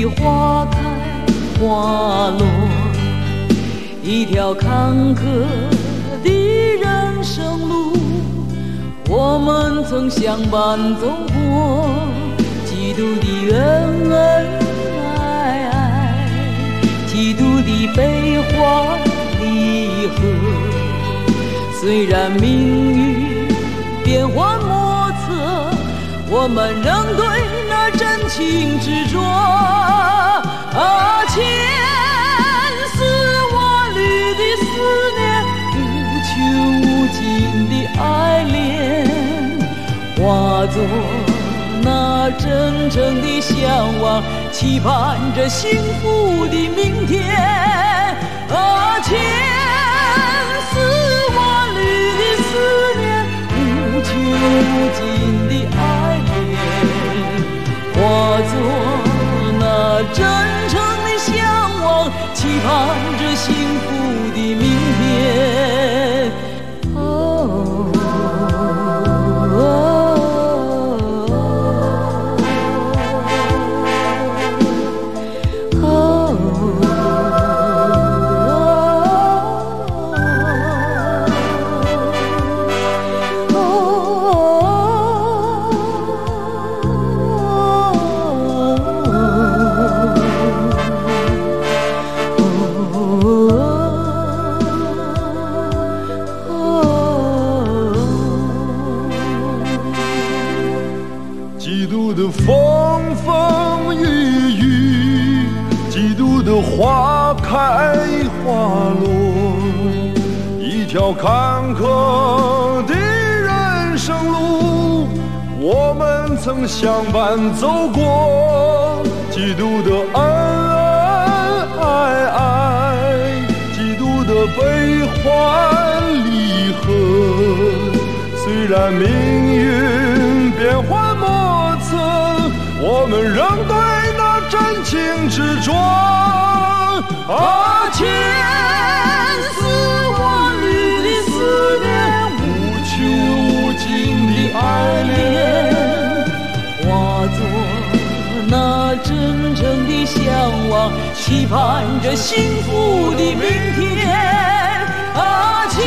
花开花落，一条坎坷的人生路，我们曾相伴走过，几度的恩恩爱爱，几度的悲欢离合。虽然命运变幻莫测，我们仍对那真情执着。千丝万缕的思念，无穷无尽的爱恋，化作那真正的向往，期盼着幸福的明天。千丝万缕的思念，无穷无尽的爱恋，化作那真诚的向往，期盼着幸福的明天。 花开花落，一条坎坷的人生路，我们曾相伴走过，几度的恩恩爱爱，几度的悲欢离合。虽然命运变幻莫测，我们仍对那真情执着。千丝万缕的思念，无穷无尽的爱恋，化作那真正的向往，期盼着幸福的明天。千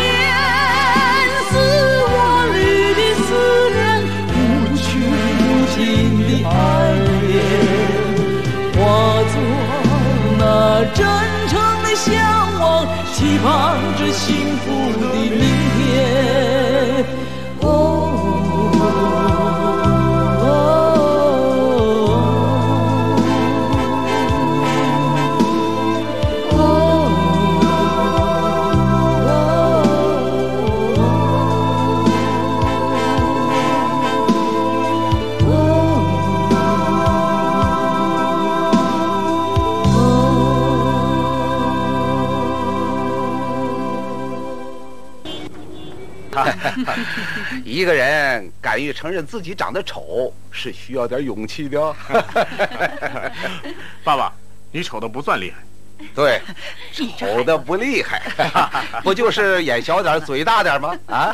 丝万缕的思念，无穷无尽的爱恋，化作那真诚的向往，期盼着幸福的明天。 一个人敢于承认自己长得丑，是需要点勇气的。 爸爸，你丑的不算厉害。 对，丑的不厉害，不就是眼小点、嘴大点吗？啊！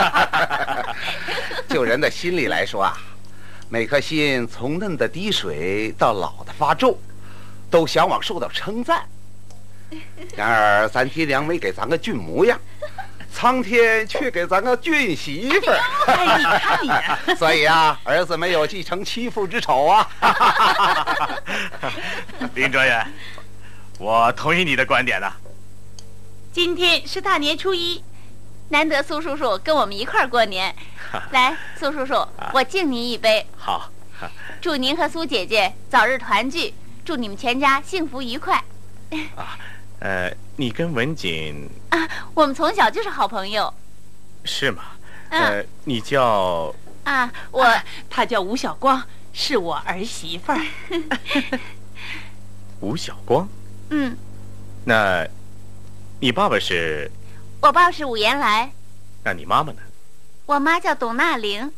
就人的心理来说啊，每颗心从嫩的滴水到老的发皱，都向往受到称赞。然而咱爹娘没给咱个俊模样，苍天却给咱个俊媳妇儿。 哎，你看你啊！ 所以啊，儿子没有继承妻父之丑啊。 林专员，我同意你的观点呐。 今天是大年初一，难得苏叔叔跟我们一块儿过年。来，苏叔叔，我敬您一杯。 好。 祝您和苏姐姐早日团聚，祝你们全家幸福愉快。 你跟文锦啊，我们从小就是好朋友。 是吗？你叫啊， 她叫吴晓光，是我儿媳妇儿。 吴晓光。 嗯。 那，你爸爸是？ 我爸是武延来。 那你妈妈呢？ 我妈叫董娜玲。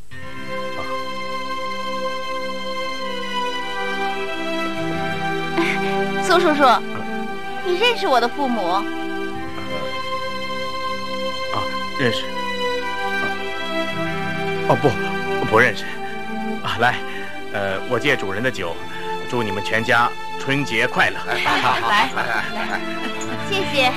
苏叔叔，你认识我的父母？ 认识。不认识。来，我借主人的酒， 祝你们全家春节快乐！ 来，谢谢。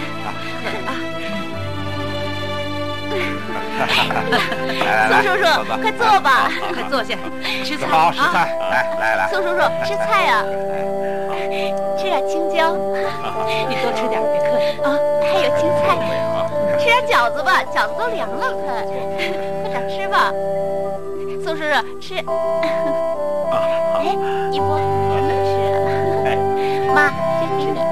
苏叔叔，快坐吧， 快坐下，吃菜。 好，吃菜。来。 苏叔叔，吃菜啊，吃点青椒。 你多吃点，别客气啊。还有青菜，吃点饺子吧，饺子都凉了，快点吃吧。苏叔叔，吃。哎，一波，你也吃。妈，这给你。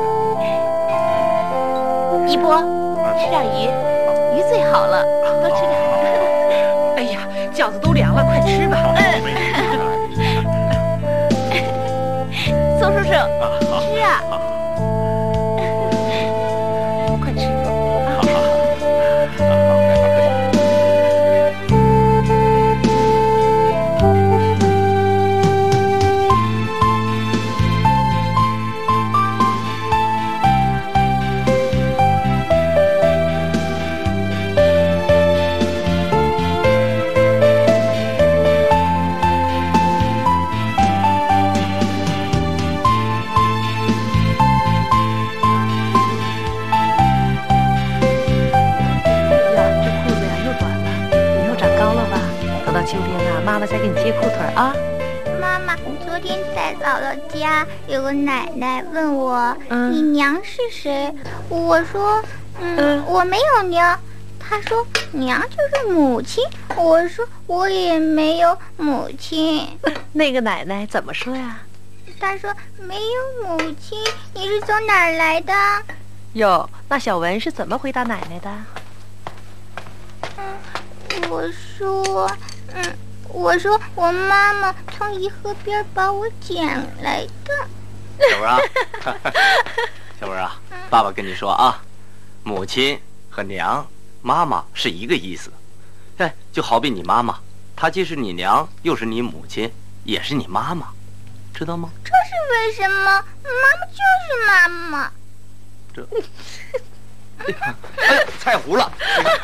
一波，吃点鱼最好了，多吃点。 哎呀，饺子都凉了，快吃吧。 苏叔叔，吃啊。 快吃。妈妈再给你接裤腿啊！ 妈妈，昨天在姥姥家，有个奶奶问我，你娘是谁？我说，我没有娘。她说娘就是母亲。我说我也没有母亲。 那个奶奶怎么说呀？ 她说没有母亲，你是从哪儿来的？ 哟，那小文是怎么回答奶奶的？ 我说我妈妈从颐和边把我捡来的。 小文啊，小文啊，爸爸跟你说啊，母亲和娘、妈妈是一个意思。哎，就好比你妈妈，她既是你娘，又是你母亲，也是你妈妈，知道吗？ 这是为什么？妈妈就是妈妈。 哎，菜糊了。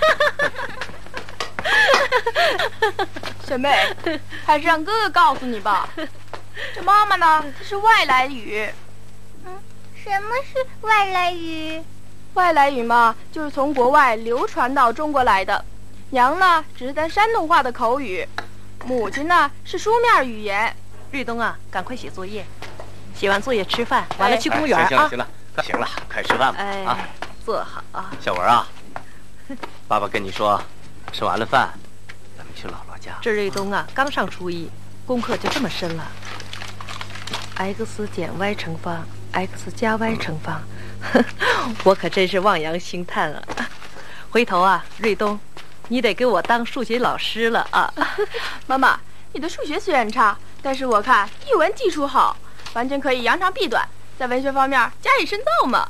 小妹，还是让哥哥告诉你吧。这妈妈呢，它是外来语。 什么是外来语？ 外来语嘛，就是从国外流传到中国来的。娘呢，只是咱山东话的口语；母亲呢，是书面语言。 瑞东啊，赶快写作业，写完作业吃饭，完了去公园啊。 行了，快吃饭吧啊！ 坐好啊。 小文啊，爸爸跟你说，吃完了饭，咱们去姥姥家。 这瑞东啊，刚上初一，功课就这么深了。x 减 y 乘方 ，x 加 y 乘方，我可真是望洋兴叹啊！回头啊，瑞东，你得给我当数学老师了啊！ 妈妈，你的数学虽然差，但是我看语文基础好，完全可以扬长避短，在文学方面加以深造嘛。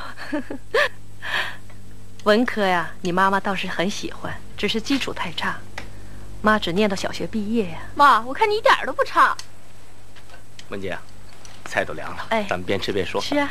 文科呀，你妈妈倒是很喜欢，只是基础太差，妈只念到小学毕业呀。 妈，我看你一点都不差。 文姐，菜都凉了， 哎， 咱们边吃边说。 是啊。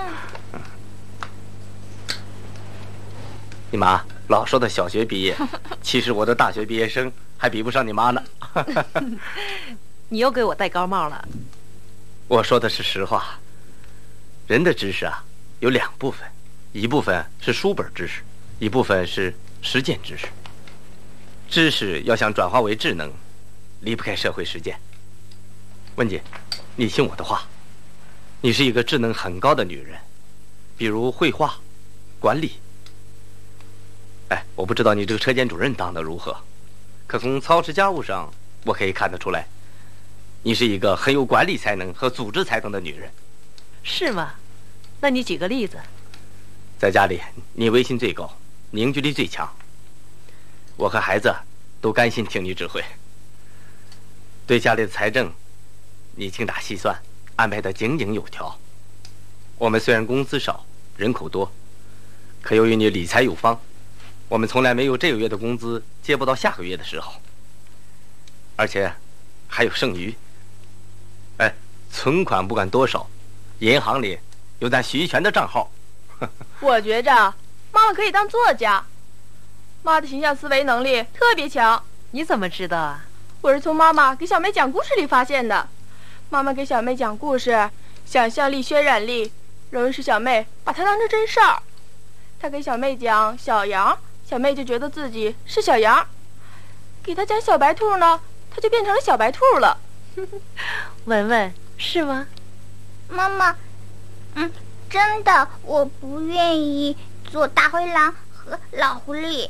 你妈老说的小学毕业，其实我的大学毕业生还比不上你妈呢。 你又给我戴高帽了。 我说的是实话。人的知识啊，有两部分，一部分是书本知识，一部分是实践知识。知识要想转化为智能，离不开社会实践。文姐，你信我的话，你是一个智能很高的女人，比如绘画、管理。哎，我不知道你这个车间主任当得如何，可从操持家务上，我可以看得出来，你是一个很有管理才能和组织才能的女人。 是吗？那你举个例子。 在家里，你威信最高，凝聚力最强，我和孩子都甘心听你指挥。对家里的财政，你精打细算，安排得井井有条。我们虽然工资少，人口多，可由于你理财有方，我们从来没有这个月的工资接不到下个月的时候，而且还有剩余。哎，存款不管多少，银行里有咱徐全的账号。 我觉着妈妈可以当作家，妈的形象思维能力特别强。 你怎么知道啊？ 我是从妈妈给小梅讲故事里发现的。 妈妈给小妹讲故事，想象力、渲染力，容易使小妹把它当成真事儿。她给小妹讲小羊，小妹就觉得自己是小羊；给她讲小白兔呢，她就变成了小白兔了。 文文，是吗？ 妈妈，真的，我不愿意做大灰狼和老狐狸。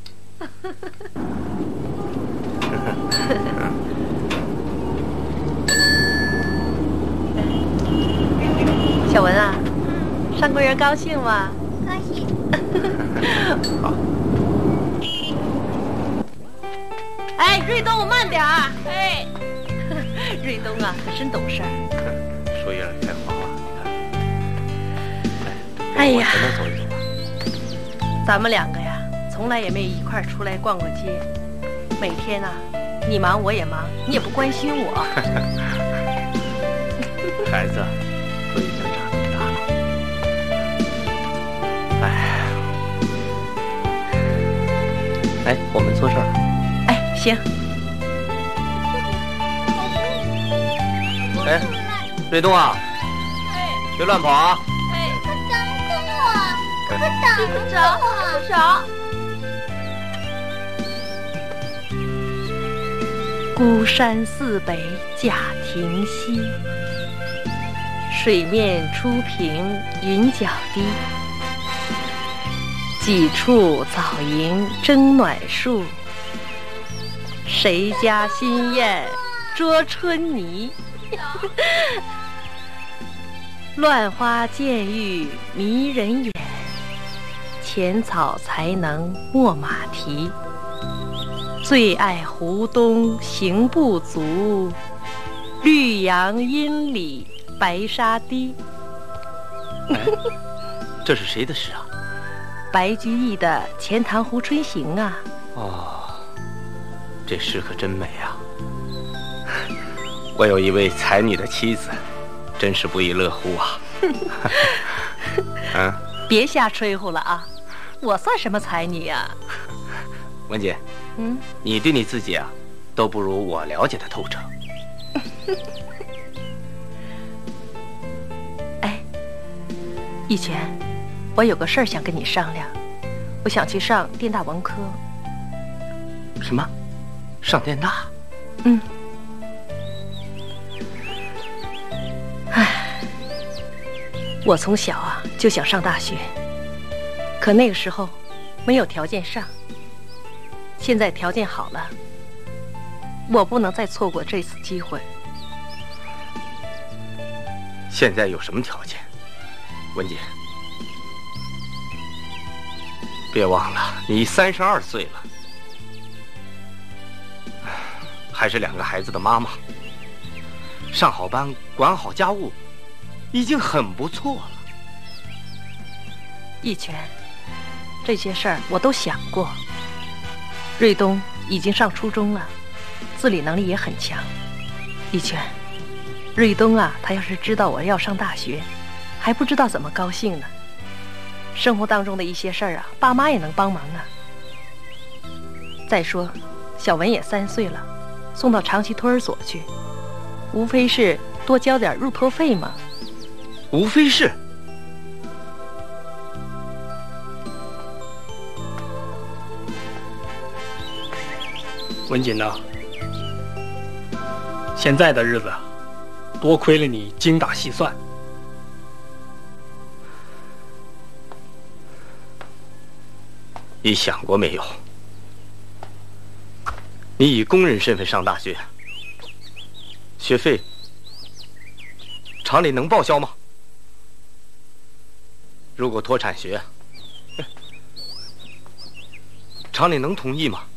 小文啊，上公园高兴吗？ 高兴。 好。 哎，瑞东，慢点儿！哎，瑞东啊，可真懂事儿。 树叶开花了，你看。 哎呀， 我能走一走吧？ 咱们两个呀，从来也没一块出来逛过街。每天啊，你忙我也忙，你也不关心我。 孩子都已经长这么大了，哎，我们坐这儿。 哎，行。 哎，瑞东啊，别乱跑啊！ 哎，可等等我，可等着我。 找。 孤山寺北贾亭西，水面初平云脚低。几处早迎争暖树，谁家新燕捉春泥？乱花渐欲迷人眼，浅草才能没马蹄。最爱湖东行不足，绿杨阴里白沙堤。 哎，这是谁的诗啊？ 白居易的《钱塘湖春行》啊。 哦，这诗可真美啊！我有一位才女的妻子，真是不亦乐乎啊！ 别瞎吹呼了啊！我算什么才女呀？ 文姐，你对你自己啊，都不如我了解的透彻。 哎，一拳，我有个事儿想跟你商量，我想去上电大文科。 什么？上电大？ 我从小啊就想上大学，可那个时候没有条件上。现在条件好了，我不能再错过这次机会。 现在有什么条件？文姐，别忘了你32岁了，还是2个孩子的妈妈，上好班，管好家务，已经很不错了。 一拳，这些事儿我都想过。瑞东已经上初中了，自理能力也很强。一拳，瑞东啊，他要是知道我要上大学，还不知道怎么高兴呢。生活当中的一些事儿啊，爸妈也能帮忙啊。再说，小文也3岁了，送到长期托儿所去，无非是多交点入托费嘛。 无非是。 文锦呐，现在的日子，多亏了你精打细算。 你想过没有？你以工人身份上大学，学费厂里能报销吗？如果脱产学，厂里能同意吗？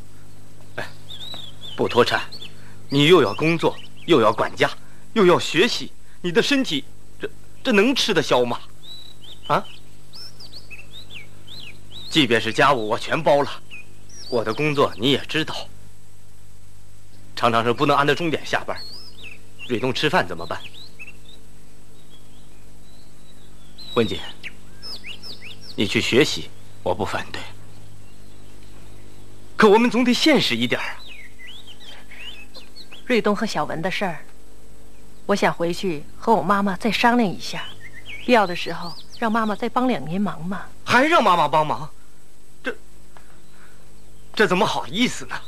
不脱产，你又要工作，又要管家，又要学习，你的身体，这能吃得消吗？啊？即便是家务我全包了，我的工作你也知道，常常是不能按照钟点下班。瑞东吃饭怎么办？文姐，你去学习，我不反对，可我们总得现实一点啊。 瑞东和小文的事儿， 我想回去和我妈妈再商量一下，必要的时候让妈妈再帮2年忙嘛。 还让妈妈帮忙？这怎么好意思呢？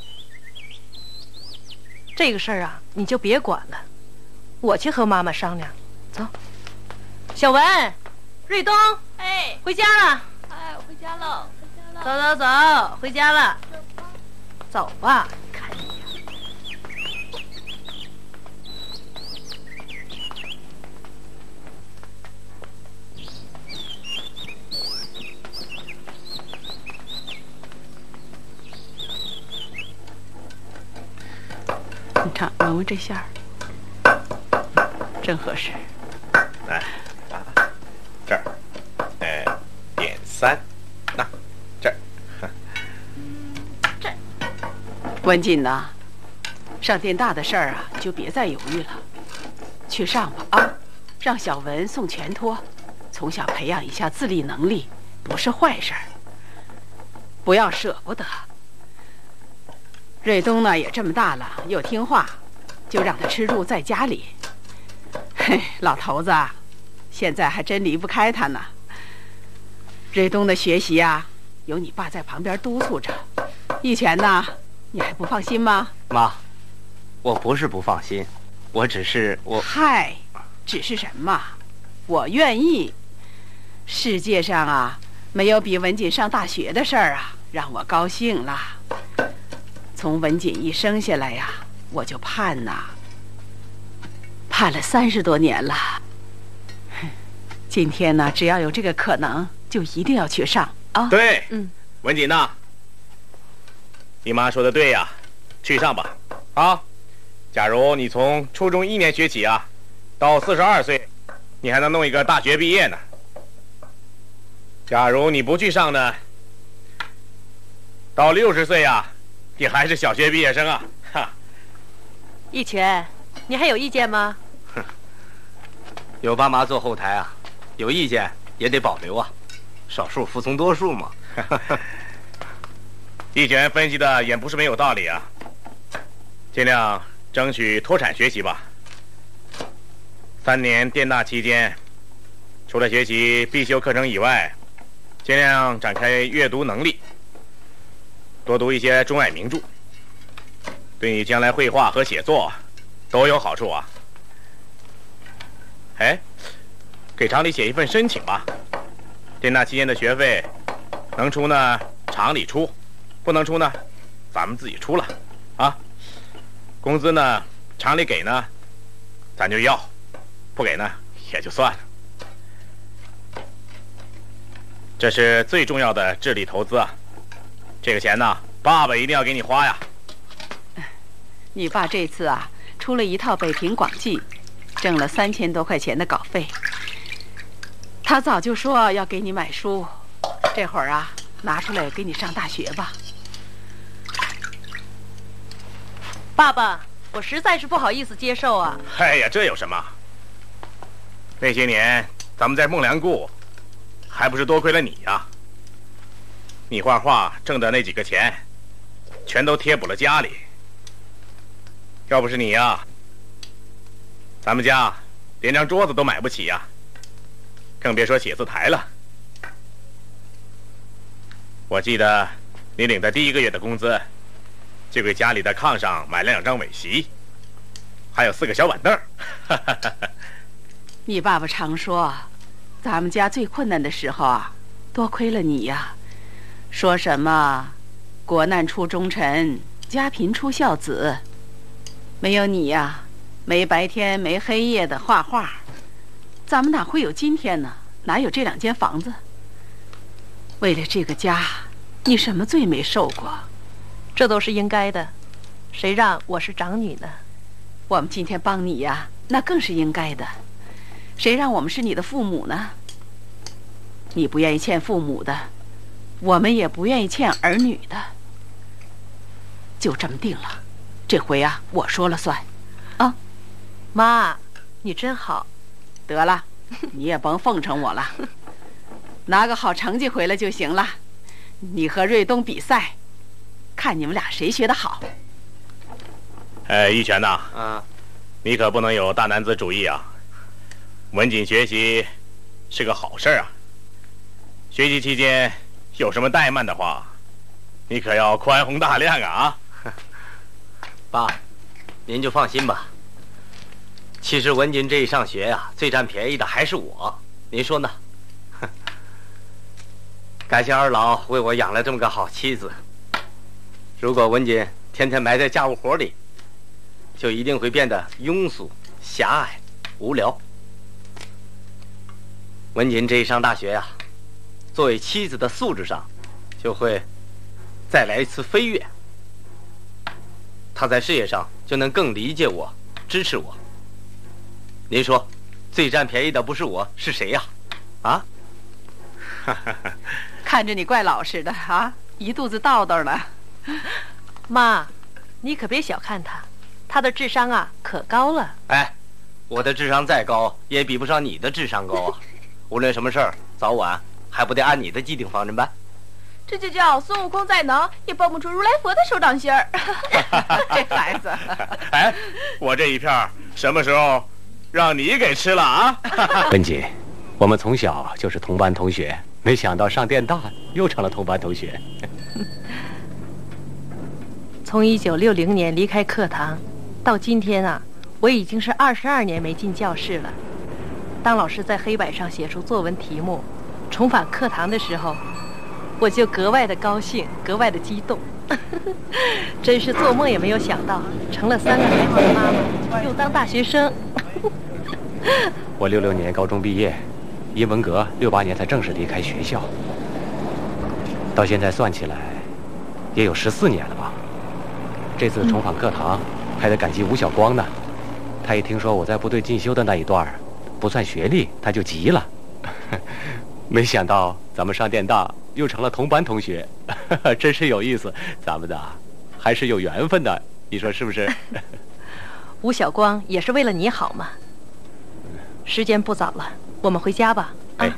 这个事儿啊，你就别管了，我去和妈妈商量。走，小文、瑞东， 哎， 回家了。 哎，回家喽，回家喽。 走走走，回家了。走吧，看你呀。 你看，闻闻这馅儿，正合适。 来，这儿，点3，那这儿， 这儿。文锦呐，上电大的事儿啊，就别再犹豫了，去上吧啊！让小文送全托，从小培养一下自理能力，不是坏事儿。不要舍不得。瑞东呢也这么大了，又听话，就让他吃住在家里。嘿，老头子，现在还真离不开他呢。瑞东的学习啊，有你爸在旁边督促着。一拳呢，你还不放心吗？ 妈，我不是不放心，我只是嗨，只是什么？我愿意。世界上啊，没有比文锦上大学的事儿啊，让我高兴了。从文锦一生下来呀，我就盼呐，盼了30多年了。今天呢，只要有这个可能，就一定要去上啊！ 对，文锦呐，你妈说的对呀，去上吧啊！假如你从初中1年学起啊，到42岁，你还能弄一个大学毕业呢。假如你不去上呢，到60岁呀，你还是小学毕业生啊！哈， 一拳，你还有意见吗？ 哼，有爸妈做后台啊，有意见也得保留啊，少数服从多数嘛。 一拳分析的也不是没有道理啊，尽量争取脱产学习吧。3年电大期间，除了学习必修课程以外，尽量展开阅读能力，多读一些中外名著，对你将来绘画和写作都有好处啊。哎，给厂里写一份申请吧，电大期间的学费能出呢厂里出，不能出呢咱们自己出了啊。工资呢厂里给呢咱就要，不给呢也就算了。这是最重要的智力投资啊，这个钱呢爸爸一定要给你花呀。 你爸这次啊出了一套《北平广记》，挣了3000多块钱的稿费。他早就说要给你买书，这会儿啊拿出来给你上大学吧。 爸爸，我实在是不好意思接受啊。 哎呀，这有什么？那些年咱们在孟良崮，还不是多亏了你呀。你画画挣的那几个钱，全都贴补了家里。要不是你呀，咱们家连张桌子都买不起呀，更别说写字台了。我记得你领的第1个月的工资，就给家里的炕上买了2张尾席，还有4个小板凳。 你爸爸常说，咱们家最困难的时候啊，多亏了你呀。说什么国难出忠臣，家贫出孝子，没有你呀，没白天没黑夜的画画，咱们哪会有今天呢？哪有这2间房子？为了这个家，你什么罪没受过？ 这都是应该的，谁让我是长女呢？ 我们今天帮你呀，那更是应该的。谁让我们是你的父母呢？你不愿意欠父母的，我们也不愿意欠儿女的。就这么定了，这回啊，我说了算。啊， 妈，你真好。 得了，你也甭奉承我了，拿个好成绩回来就行了。你和瑞东比赛，看你们俩谁学得好。 一拳呐， 你可不能有大男子主义啊！文锦学习是个好事啊。学习期间有什么怠慢的话，你可要宽宏大量啊！ 爸，您就放心吧。其实文锦这一上学呀，最占便宜的还是我，您说呢？感谢二老为我养了这么个好妻子。如果文锦天天埋在家务活里，就一定会变得庸俗、狭隘、无聊。文锦这一上大学呀，作为妻子的素质上，就会再来一次飞跃。她在事业上就能更理解我、支持我。您说，最占便宜的不是我是谁呀？啊？ 看着你怪老实的啊，一肚子道道了。 妈，你可别小看他，他的智商啊可高了。 哎，我的智商再高，也比不上你的智商高啊！无论什么事儿，早晚还不得按你的既定方针办。 这就叫孙悟空再能也蹦不出如来佛的手掌心儿。这孩子， 哎，我这一片什么时候让你给吃了啊？ 文锦，我们从小就是同班同学，没想到上电大又成了同班同学。 从1960年离开课堂，到今天啊，我已经是22年没进教室了。当老师在黑板上写出作文题目，重返课堂的时候，我就格外的高兴，格外的激动。真是做梦也没有想到，成了3个孩子的妈妈，又当大学生。 我66年高中毕业，因文革68年才正式离开学校，到现在算起来，也有14年了吧。这次重返课堂，还得感激吴晓光呢。他一听说我在部队进修的那一段不算学历，他就急了。没想到咱们上电大又成了同班同学，真是有意思。咱们的还是有缘分的，你说是不是？ 吴晓光也是为了你好嘛。时间不早了，我们回家吧。 哎。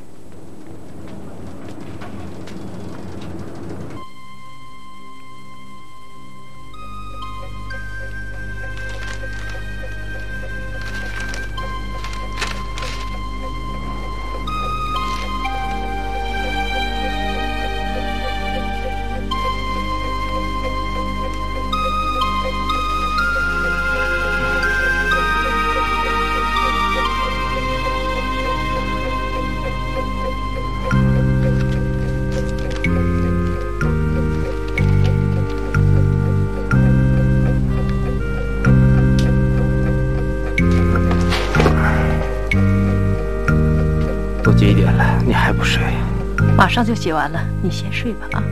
几点了？你还不睡？ 马上就写完了，你先睡吧啊！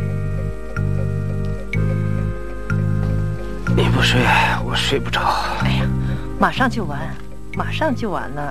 你不睡，我睡不着。 哎呀，马上就完，马上就完了。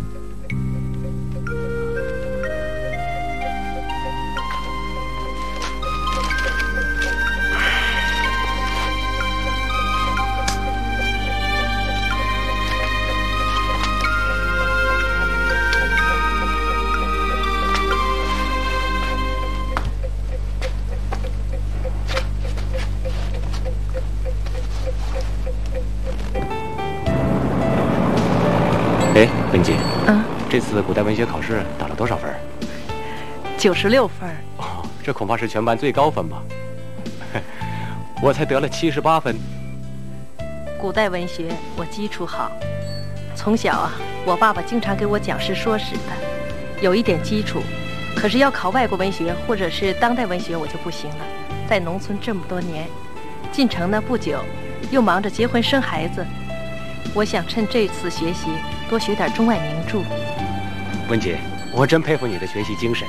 哎，文锦，这次古代文学考试打了多少分 ？96分。 哦，这恐怕是全班最高分吧？我才得了78分。 古代文学我基础好，从小啊，我爸爸经常给我讲诗说史的，有一点基础。可是要考外国文学或者是当代文学我就不行了。在农村这么多年，进城呢不久，又忙着结婚生孩子。我想趁这次学习多学点中外名著。 文锦，我真佩服你的学习精神。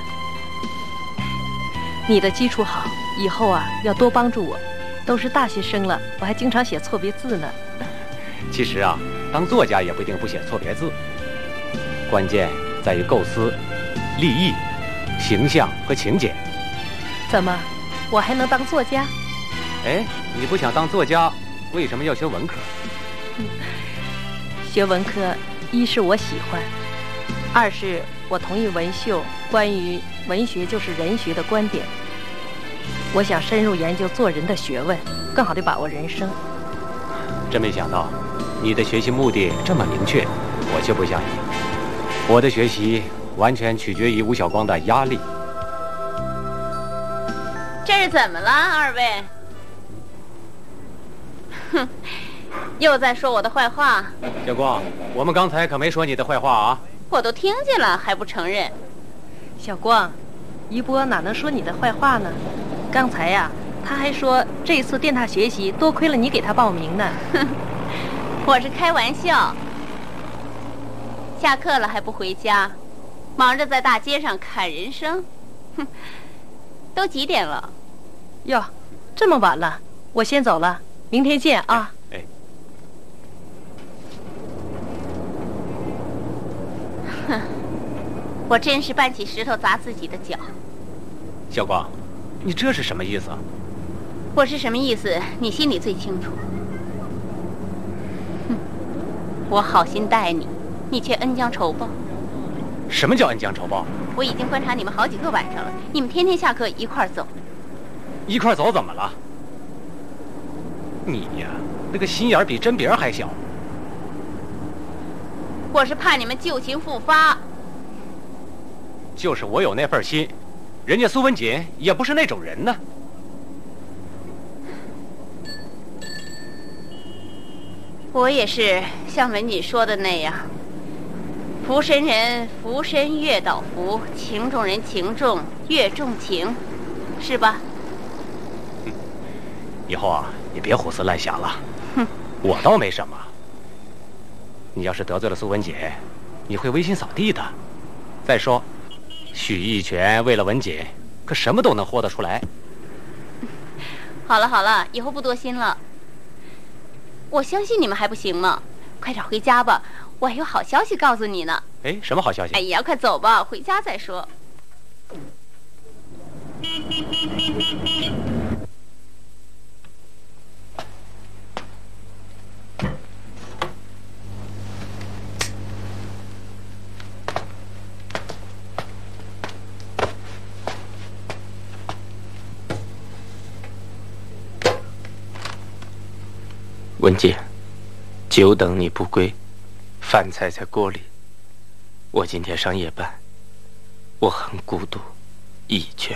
你的基础好，以后啊要多帮助我。都是大学生了，我还经常写错别字呢。 其实啊，当作家也不一定不写错别字，关键在于构思、立意、形象和情节。 怎么，我还能当作家？ 哎，你不想当作家，为什么要学文科？ 学文科，一是我喜欢，二是我同意文秀关于文学就是人学的观点。我想深入研究做人的学问，更好地把握人生。 真没想到， 你的学习目的这么明确，我就不相信。我的学习完全取决于吴晓光的压力。 这是怎么了，二位？哼，又在说我的坏话。 小光，我们刚才可没说你的坏话啊。 我都听见了，还不承认？ 小光，一波哪能说你的坏话呢？刚才呀，他还说这次电塔学习多亏了你给他报名呢。 我是开玩笑。下课了还不回家，忙着在大街上砍人生。哼，都几点了？ 哟，这么晚了，我先走了，明天见啊。 哎。 哼，我真是搬起石头砸自己的脚。 小光，你这是什么意思啊？ 我是什么意思，你心里最清楚。哼，我好心待你，你却恩将仇报。 什么叫恩将仇报？ 我已经观察你们好几个晚上了，你们天天下课一块儿走。 一块儿走怎么了？你呀，那个心眼比针鼻还小。 我是怕你们旧情复发。 就是我有那份心，人家苏文锦也不是那种人呢。 我也是像文锦说的那样，福身人福身月倒福，情重人情重月重情，是吧？ 以后啊，你别胡思乱想了。 哼， 我倒没什么。你要是得罪了苏文姐，你会威信扫地的。再说，许义全为了文锦，可什么都能豁得出来。 好了好了，以后不多心了。我相信你们还不行吗？快点回家吧，我还有好消息告诉你呢。 哎，什么好消息？ 哎呀，快走吧，回家再说。 文姐，久等你不归，饭菜在锅里。我今天上夜班，我很孤独，义全。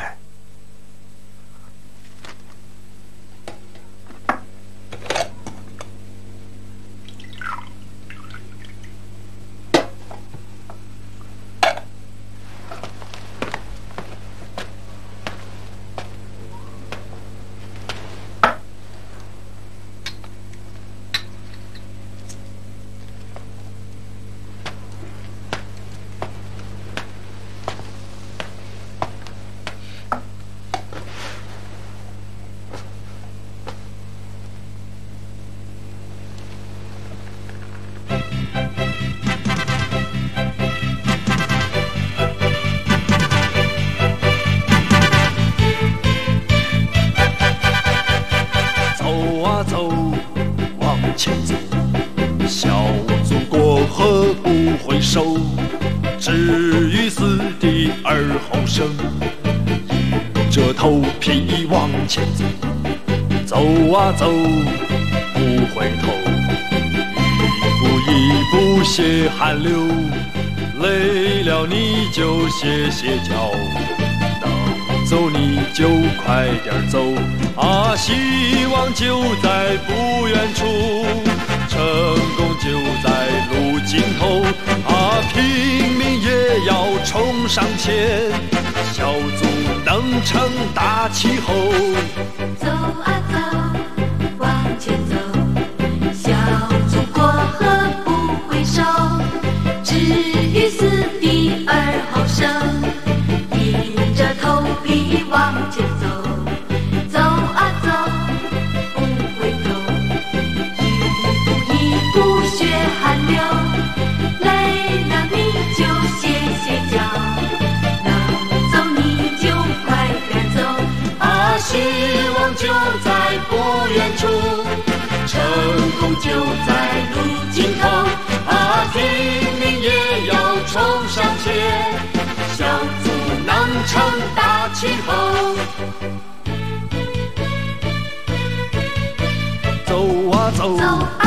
至于死地而后生，硬着头皮往前走，走啊走，不回头，一步一步血汗流，累了你就歇歇脚，能走你就快点走啊！希望就在不远处，成功就在路尽头啊！拼命也要冲上前，小组能成大气候。 走啊走，往前走，小组过河不回首，至于死地而后生，硬着头皮往前走，走啊走，不回头，一步一步血汗流，累了你就歇歇脚，能走你就快点走啊！希望就在不远处，成功就在路尽头啊！拼命也要冲上前，小组能成大气候。 走啊走， 走啊走，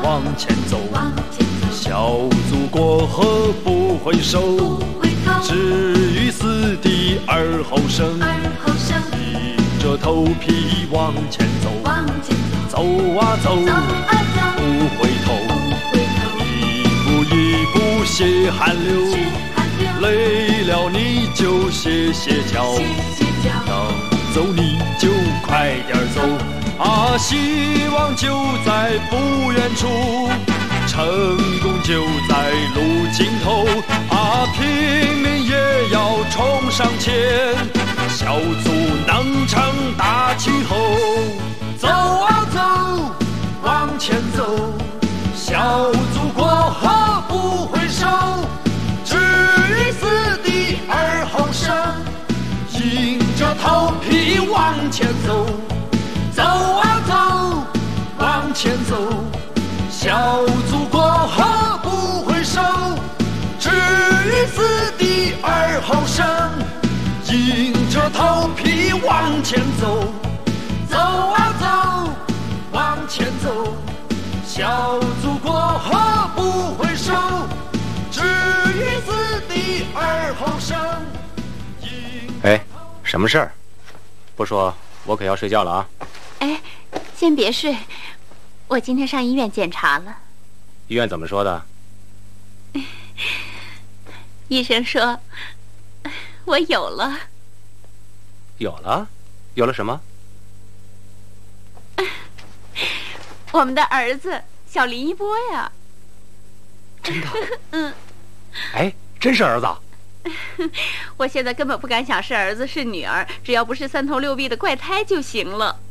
往前走，小祖国何不回首？至于死地而后生，硬着头皮往前走，走啊走，不回头，一步一步血汗流，累了你就歇歇脚，要走你就快点走啊！希望就在不远处，成功就在路尽头啊！拼命也要冲上前，小祖能成大气候。走啊走，往前走，小祖国何不回首？至于死地而后生，硬着头皮往前走，走啊走，往前走，小祖国何不回首？至于死地而后生，硬着头皮往前走，走啊走，往前走，小祖国何不回首？至于死地而后生。 哎，什么事儿？不说我可要睡觉了啊！ 哎，先别睡，我今天上医院检查了。 医院怎么说的？ 医生说我有了。 有了？有了什么？ 我们的儿子小林一波呀。 真的？ 嗯。 哎，真是儿子？ 我现在根本不敢想是儿子是女儿，只要不是三头六臂的怪胎就行了。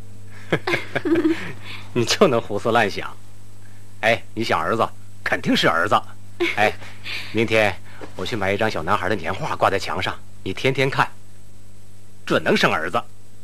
你就能胡思乱想。哎，你想儿子肯定是儿子。哎，明天我去买一张小男孩的年画挂在墙上，你天天看，准能生儿子。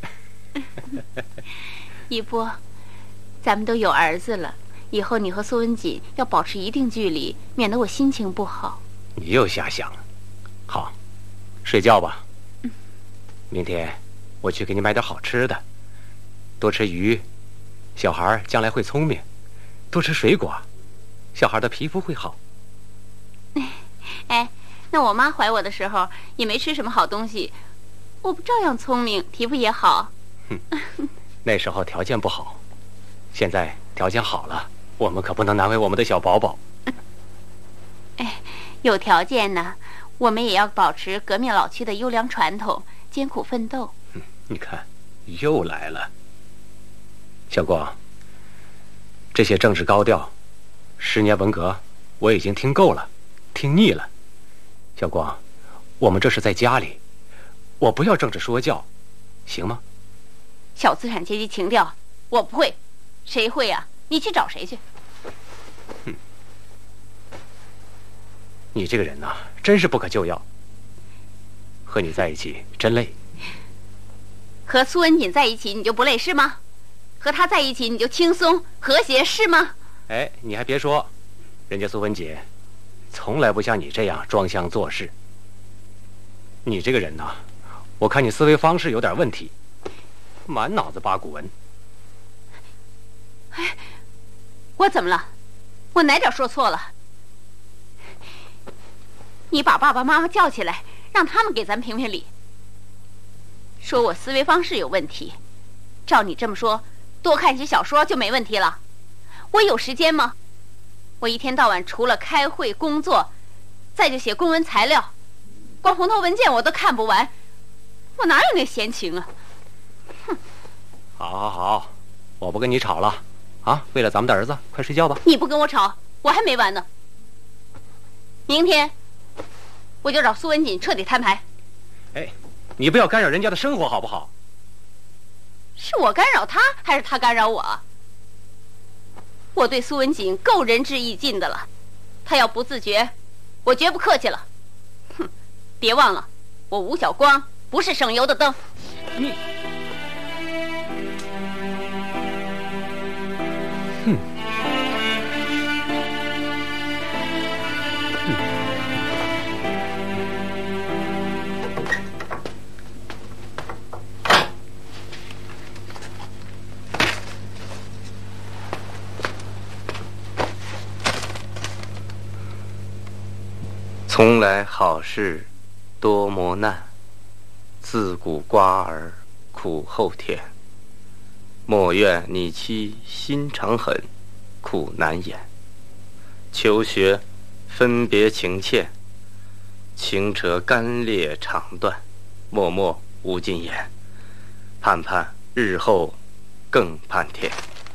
一波，咱们都有儿子了，以后你和苏文锦要保持一定距离，免得我心情不好。 你又瞎想。好，睡觉吧。明天我去给你买点好吃的，多吃鱼，小孩将来会聪明；多吃水果，小孩的皮肤会好。 哎，那我妈怀我的时候也没吃什么好东西，我不照样聪明，皮肤也好？ 那时候条件不好，现在条件好了，我们可不能难为我们的小宝宝。 哎，有条件呢，我们也要保持革命老区的优良传统，艰苦奋斗。 你看，又来了。小光，这些政治高调，10年文革，我已经听够了，听腻了。小光，我们这是在家里，我不要政治说教，行吗？ 小资产阶级情调，我不会，谁会呀？你去找谁去？ 你这个人呐，真是不可救药。和你在一起真累。 和苏文锦在一起你就不累是吗？和他在一起你就轻松和谐是吗？ 哎，你还别说，人家苏文锦从来不像你这样装腔作势。你这个人呐，我看你思维方式有点问题，满脑子八股文。 哎，我怎么了？我哪点说错了？你把爸爸妈妈叫起来，让他们给咱评评理，说我思维方式有问题。照你这么说，多看些小说就没问题了。我有时间吗？我一天到晚除了开会工作，再就写公文材料，光红头文件我都看不完，我哪有那闲情啊？哼！ 好，好，好，我不跟你吵了啊！为了咱们的儿子，快睡觉吧。 你不跟我吵，我还没完呢。明天我就找苏文锦彻底摊牌。 哎，你不要干扰人家的生活好不好？ 是我干扰他，还是他干扰我？我对苏文锦够仁至义尽的了，他要不自觉，我绝不客气了。哼，别忘了，我吴晓光不是省油的灯。 你，哼。 从来好事多磨难，自古瓜儿苦后甜。莫怨你妻心肠狠，苦难言。求学分别情欠，情扯干裂肠断，脉脉无尽言。盼盼日后更盼天。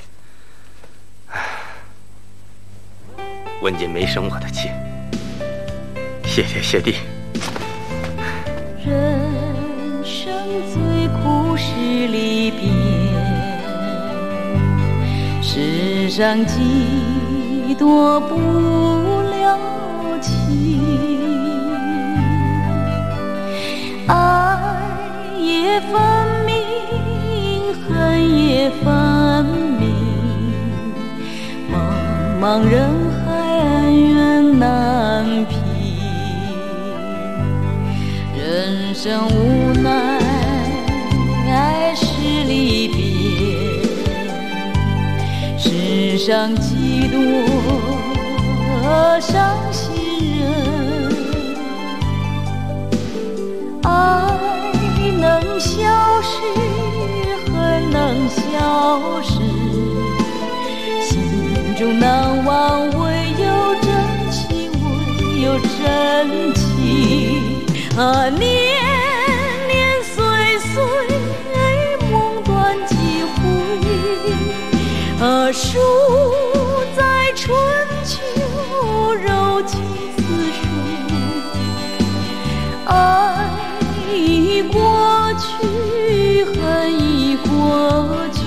文锦没生我的气，谢天谢地。 人生最苦是离别，世上几多不了情，爱也分明，恨也分明，茫茫人海恩怨难平，人生无奈爱是离别，世上几多伤心人，爱能消失，恨能消失，心中难忘唯有真情，唯有真情。啊，年年岁岁梦断几回，啊，数在春秋柔情似水，爱已过去，恨已过去，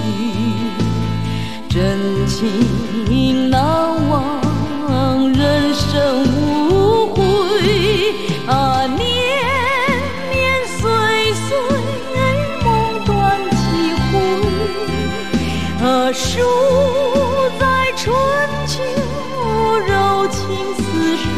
真情难忘，人生无悔。啊，年年岁岁梦断几回，啊，数在春秋柔情似水，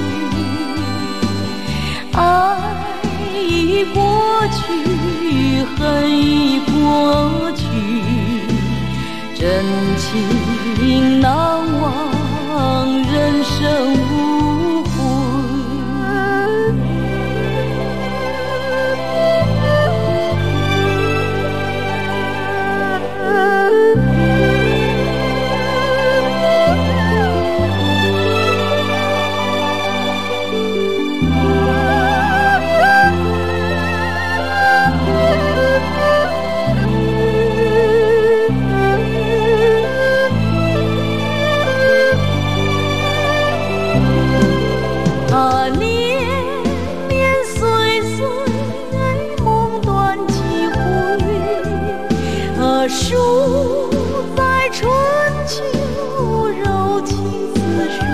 爱已过去，恨已过去，真情难忘，人生无悔。啊，年年岁岁梦断几回，啊，数在春秋柔情似水，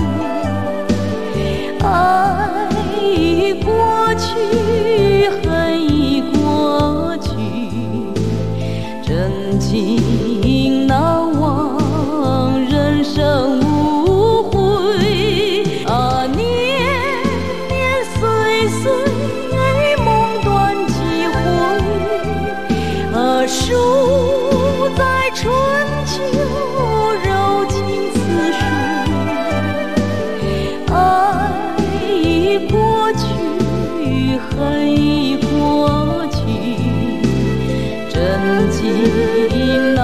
爱已过去，恨已过去，真情难忘，人生无悔。啊，年年岁岁梦断几回，啊，数在春秋柔情似水，爱已过去，恨已过去，真情